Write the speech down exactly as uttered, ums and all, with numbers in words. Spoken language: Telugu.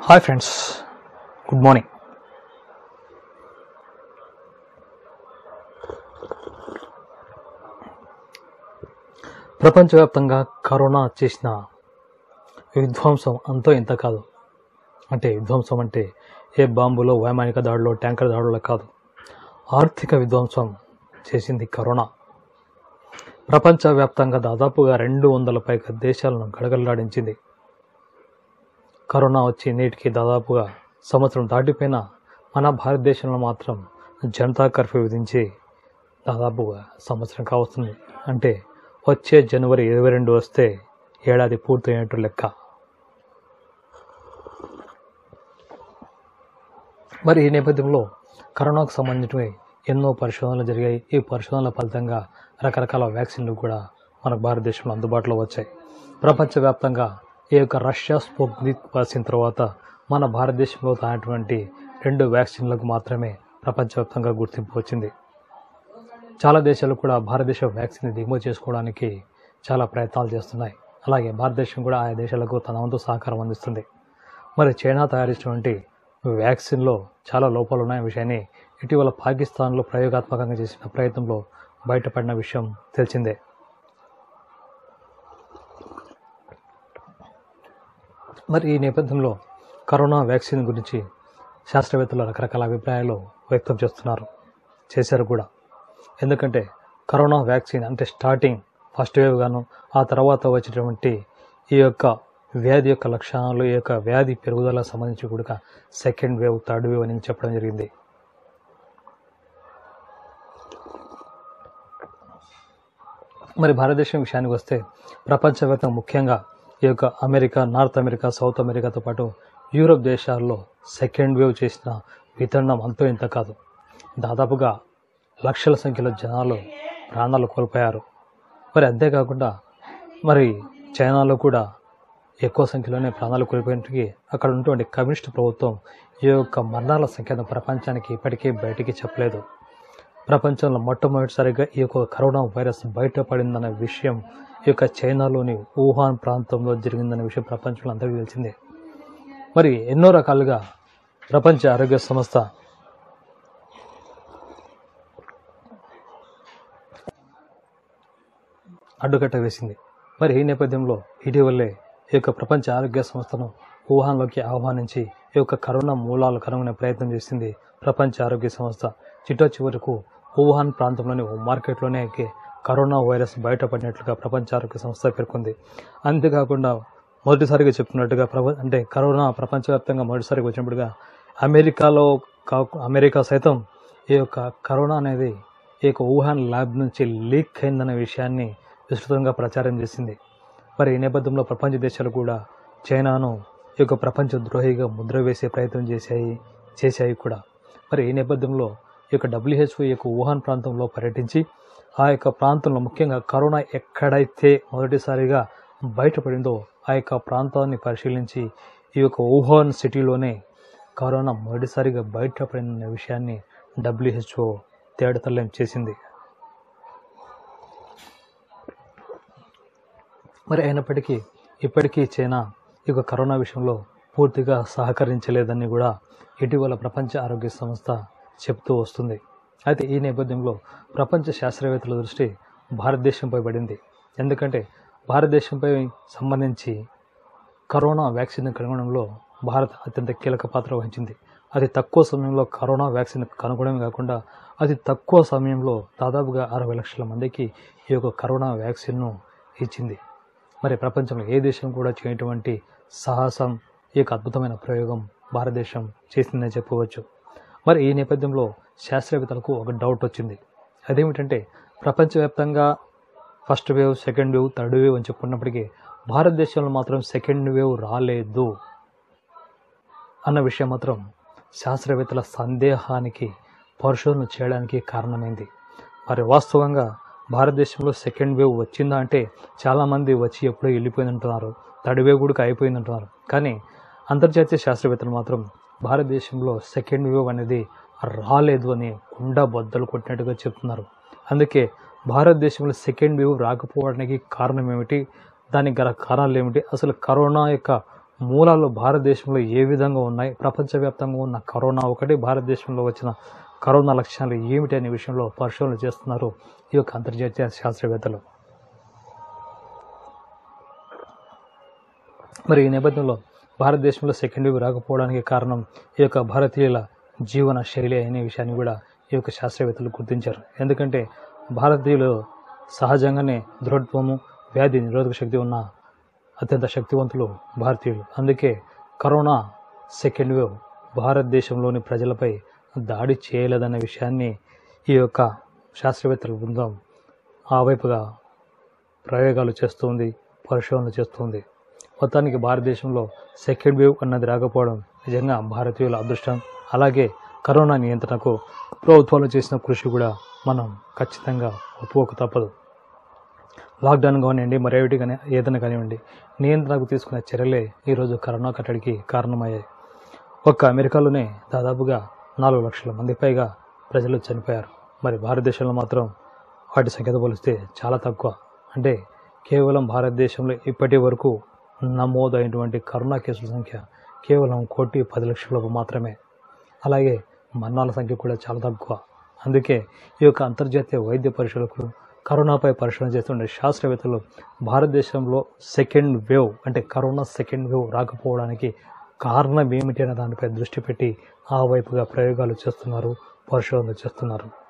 Hi friends, good morning. ప్రపంచవ్యాప్తంగా కరోనా చేసిన విధ్వంసం అంతో ఇంత కాదు. అంటే విధ్వంసం అంటే ఏ బాంబులో, వైమానిక దాడులో, ట్యాంకర్ దాడులో కాదు. ఆర్థిక విధ్వంసం చేసింది కరోనా. ప్రపంచవ్యాప్తంగా దాదాపుగా రెండు వందల పైగా దేశాలను గడగడలాడించింది. కరోనా వచ్చి నేటికి దాదాపుగా సంవత్సరం దాటిపోయిన మన భారతదేశంలో మాత్రం జనతా కర్ఫ్యూ విధించి దాదాపుగా సంవత్సరం కావస్తుంది. అంటే వచ్చే జనవరి ఇరవై రెండు వస్తే ఏడాది పూర్తయినట్టు లెక్క. మరి ఈ నేపథ్యంలో కరోనాకు సంబంధించినవి ఎన్నో పరిశోధనలు జరిగాయి. ఈ పరిశోధనల ఫలితంగా రకరకాల వ్యాక్సిన్లు కూడా మన భారతదేశంలో అందుబాటులో వచ్చాయి. ప్రపంచవ్యాప్తంగా ఈ యొక్క రష్యా స్పుత్నిక్ వ్యాక్సిన్ తర్వాత మన భారతదేశంలో తాగినటువంటి రెండు వ్యాక్సిన్లకు మాత్రమే ప్రపంచవ్యాప్తంగా గుర్తింపు వచ్చింది. చాలా దేశాలు కూడా భారతదేశ వ్యాక్సిన్ దిగుమతి చేసుకోవడానికి చాలా ప్రయత్నాలు చేస్తున్నాయి. అలాగే భారతదేశం కూడా ఆయా దేశాలకు తన వంతు సహకారం అందిస్తుంది. మరి చైనా తయారించినటువంటి వ్యాక్సిన్లో చాలా లోపాలు ఉన్న విషయాన్ని ఇటీవల పాకిస్తాన్లో ప్రయోగాత్మకంగా చేసిన ప్రయత్నంలో బయటపడిన విషయం తెలిసిందే. మరి ఈ నేపథ్యంలో కరోనా వ్యాక్సిన్ గురించి శాస్త్రవేత్తలు రకరకాల అభిప్రాయాలు వ్యక్తం చేస్తున్నారు, చేశారు కూడా. ఎందుకంటే కరోనా వ్యాక్సిన్ అంటే స్టార్టింగ్ ఫస్ట్ వేవ్ గాను, ఆ తర్వాత వచ్చేటువంటి ఈ యొక్క వ్యాధి యొక్క లక్షణాలు, ఈ యొక్క వ్యాధి పెరుగుదలకు సంబంధించి కూడా సెకండ్ వేవ్, థర్డ్ వేవ్ అని చెప్పడం జరిగింది. మరి భారతదేశం విషయానికి వస్తే ప్రపంచవ్యాప్తంగా ముఖ్యంగా ఈ యొక్క అమెరికా, నార్త్ అమెరికా, సౌత్ అమెరికాతో పాటు యూరోప్ దేశాల్లో సెకండ్ వేవ్ చేసిన వితరణం అంతో ఇంత కాదు. దాదాపుగా లక్షల సంఖ్యలో జనాలు ప్రాణాలు కోల్పోయారు. మరి అంతేకాకుండా మరి చైనాలో కూడా ఎక్కువ సంఖ్యలోనే ప్రాణాలు కోల్పోయినట్టుగా అక్కడ ఉన్నటువంటి కమ్యూనిస్ట్ ప్రభుత్వం ఈ యొక్క మరణాల సంఖ్యను ప్రపంచానికి ఇప్పటికీ బయటికి చెప్పలేదు. ప్రపంచంలో మొట్టమొదటిసారిగా ఈ యొక్క కరోనా వైరస్ బయటపడిందనే విషయం ఈ యొక్క చైనాలోని వుహాన్ ప్రాంతంలో జరిగిందనే విషయం ప్రపంచంలో అందరికీ తెలిసిందే. మరి ఎన్నో రకాలుగా ప్రపంచ ఆరోగ్య సంస్థ అడ్డుకట్ట వేసింది. మరి ఈ నేపథ్యంలో ఇటీవలే ఈ యొక్క ప్రపంచ ఆరోగ్య సంస్థను వుహాన్లోకి ఆహ్వానించి ఈ యొక్క కరోనా మూలాలు కనుగొనే ప్రయత్నం చేసింది ప్రపంచ ఆరోగ్య సంస్థ. చిట్ట చివరకు వుహాన్ ప్రాంతంలోని మార్కెట్లోనే కరోనా వైరస్ బయటపడినట్లుగా ప్రపంచ ఆరోగ్య సంస్థ పేర్కొంది. అంతేకాకుండా మొదటిసారిగా చెప్తున్నట్టుగా ప్రప అంటే కరోనా ప్రపంచవ్యాప్తంగా మొదటిసారిగా వచ్చినప్పుడుగా అమెరికాలో కా అమెరికా సైతం ఈ యొక్క కరోనా అనేది ఈ యొక్క వుహాన్ ల్యాబ్ నుంచి లీక్ అయిందనే విషయాన్ని విస్తృతంగా ప్రచారం చేసింది. మరి ఈ నేపథ్యంలో ప్రపంచ దేశాలు కూడా చైనాను ఈ యొక్క ప్రపంచ ద్రోహిగా ముద్ర వేసే ప్రయత్నం చేశాయి చేశాయి కూడా. మరి ఈ నేపథ్యంలో ఈ యొక్క డబ్ల్యూహెచ్ఓ ఈ యొక్క వుహాన్ ప్రాంతంలో పర్యటించి ఆ యొక్క ప్రాంతంలో ముఖ్యంగా కరోనా ఎక్కడైతే మొదటిసారిగా బయటపడిందో ఆ యొక్క ప్రాంతాన్ని పరిశీలించి ఈ యొక్క వుహాన్ సిటీలోనే కరోనా మొదటిసారిగా బయటపడిన విషయాన్ని డబ్ల్యూహెచ్ఓ తేడతల్లం చేసింది. మరి అయినప్పటికీ ఇప్పటికీ చైనా ఈ యొక్క కరోనా విషయంలో పూర్తిగా సహకరించలేదని కూడా ఇటీవల ప్రపంచ ఆరోగ్య సంస్థ చెప్తూ వస్తుంది. అయితే ఈ నేపథ్యంలో ప్రపంచ శాస్త్రవేత్తల దృష్టి భారతదేశంపై పడింది. ఎందుకంటే భారతదేశంపై సంబంధించి కరోనా వ్యాక్సిన్ కనుగొనడంలో భారత్ అత్యంత కీలక పాత్ర వహించింది. అతి తక్కువ సమయంలో కరోనా వ్యాక్సిన్ కనుగొనడమే కాకుండా అతి తక్కువ సమయంలో దాదాపుగా అరవై లక్షల మందికి ఈ యొక్క కరోనా వ్యాక్సిన్ను ఇచ్చింది. మరి ప్రపంచంలో ఏ దేశం కూడా చేయటువంటి సాహసం, ఈ యొక్క అద్భుతమైన ప్రయోగం భారతదేశం చేసిందని చెప్పవచ్చు. మరి ఈ నేపథ్యంలో శాస్త్రవేత్తలకు ఒక డౌట్ వచ్చింది. అదేమిటంటే ప్రపంచవ్యాప్తంగా first wave, second wave, third wave అని చెప్పుకున్నప్పటికీ భారతదేశంలో మాత్రం సెకండ్ వేవ్ రాలేదు అన్న విషయం మాత్రం శాస్త్రవేత్తల సందేహానికి పరిశోధన చేయడానికి కారణమైంది. మరి వాస్తవంగా భారతదేశంలో సెకండ్ వేవ్ వచ్చిందా అంటే చాలామంది వచ్చి ఎప్పుడో వెళ్ళిపోయిందంటున్నారు, థర్డ్ వేవ్ కూడా అయిపోయిందంటున్నారు. కానీ అంతర్జాతీయ శాస్త్రవేత్తలు మాత్రం భారతదేశంలో సెకండ్ వేవ్ అనేది రాలేదు అని కుండ బద్దలు కొట్టినట్టుగా చెప్తున్నారు. అందుకే భారతదేశంలో సెకండ్ వేవ్ రాకపోవడానికి కారణం ఏమిటి, దానికి గల కారణాలు ఏమిటి, అసలు కరోనా యొక్క మూలాలు భారతదేశంలో ఏ విధంగా ఉన్నాయి, ప్రపంచవ్యాప్తంగా ఉన్న కరోనా ఒకటి, భారతదేశంలో వచ్చిన కరోనా లక్షణాలు ఏమిటి అనే విషయంలో పరిశోధనలు చేస్తున్నారు ఈ యొక్క అంతర్జాతీయ శాస్త్రవేత్తలు. మరి ఈ నేపథ్యంలో భారతదేశంలో సెకండ్ వేవ్ రాకపోవడానికి కారణం ఈ యొక్క భారతీయుల జీవన శైలి అనే విషయాన్ని కూడా ఈ యొక్క శాస్త్రవేత్తలు గుర్తించారు. ఎందుకంటే భారతీయులు సహజంగానే దృఢత్వము, వ్యాధి నిరోధక శక్తి ఉన్న అత్యంత శక్తివంతులు భారతీయులు. అందుకే కరోనా సెకండ్ వేవ్ భారతదేశంలోని ప్రజలపై దాడి చేయలేదనే విషయాన్ని ఈ యొక్క శాస్త్రవేత్తల బృందం ఆ వైపుగా ప్రయోగాలు చేస్తుంది, పరిశోధనలు చేస్తుంది. మొత్తానికి భారతదేశంలో సెకండ్ వేవ్ అన్నది రాకపోవడం నిజంగా భారతీయుల అదృష్టం. అలాగే కరోనా నియంత్రణకు ప్రభుత్వాలు చేసిన కృషి కూడా మనం ఖచ్చితంగా ఒప్పుకోక తప్పదు. లాక్డౌన్ కానివ్వండి, మరేమిటి కానీ ఏదైనా కానివ్వండి, నియంత్రణకు తీసుకున్న చర్యలే ఈరోజు కరోనా కట్టడికి కారణమయ్యాయి. ఒక్క అమెరికాలోనే దాదాపుగా నాలుగు లక్షల మంది పైగా ప్రజలు చనిపోయారు. మరి భారతదేశంలో మాత్రం వాటి సంఖ్యతో పోలిస్తే చాలా తక్కువ. అంటే కేవలం భారతదేశంలో ఇప్పటి వరకు నమోదైనటువంటి కరోనా కేసుల సంఖ్య కేవలం కోటి పది లక్షలకు మాత్రమే. అలాగే మరణాల సంఖ్య కూడా చాలా తక్కువ. అందుకే ఈ యొక్క అంతర్జాతీయ వైద్య పరిశోధకులు, కరోనాపై పరిశోధన చేస్తుండే శాస్త్రవేత్తలు భారతదేశంలో సెకండ్ వేవ్ అంటే కరోనా సెకండ్ వేవ్ రాకపోవడానికి కారణం ఏమిటి అనే దానిపై దృష్టి పెట్టి ఆ వైపుగా ప్రయోగాలు చేస్తున్నారు, పరిశోధనలు చేస్తున్నారు.